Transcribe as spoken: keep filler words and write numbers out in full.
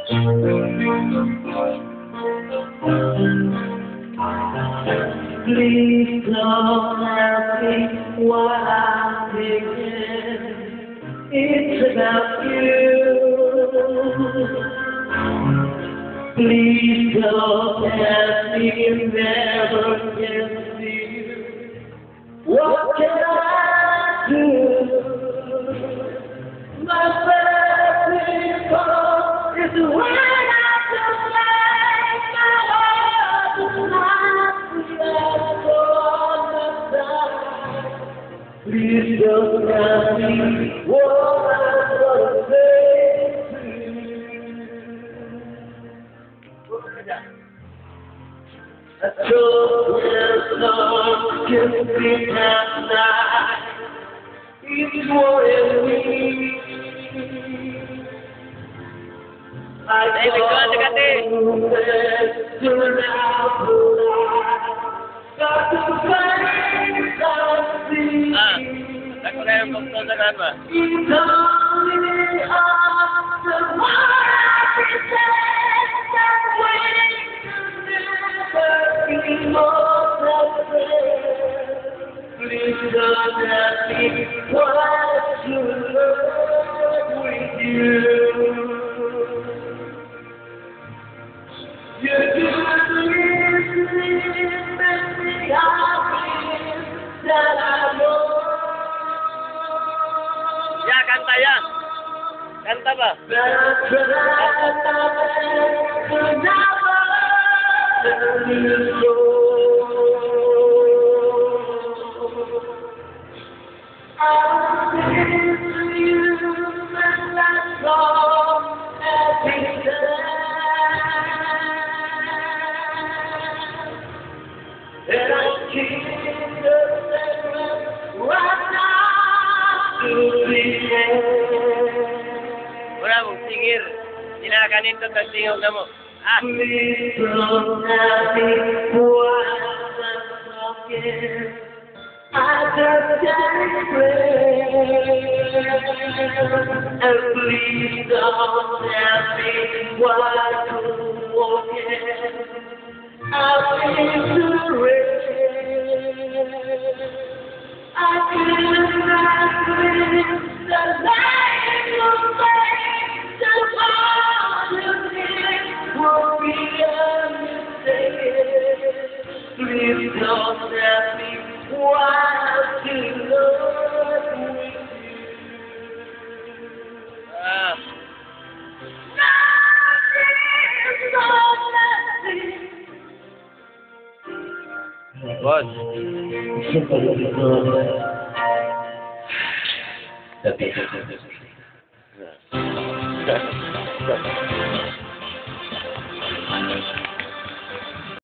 Please don't ask me why I'm thinking. It's about you. Please don't ask me, never can see you. What can I do? My best is when I just like my heart is not react all the time. Please don't ask me what I'm gonna say to you. I told where love can be at night. It's worrying me. I told you that you're out the light. Got to find something. Ah, tak boleh fokus dengan apa? It's only after what I said that way to never be more separate. Please don't ask me what you love with you. You do listening, baby, I feel that I know. Ya, kanta ya. Kanta ba? That I tried to never let you go. I miss you, and that's all every day. And I keep the secret right now to the end. Wala mo, singir. Sinakanin to, tagtingog na mo. Ah! Please don't ask me why I'm talking. I just can't pray. And please don't ask me why I'm walking. I feel the rain. I feel like with the light you make. The all you need will be a mistake. Please don't ask me why I feel love with you. Ah! Nothing's so nothing. Bos. Tapi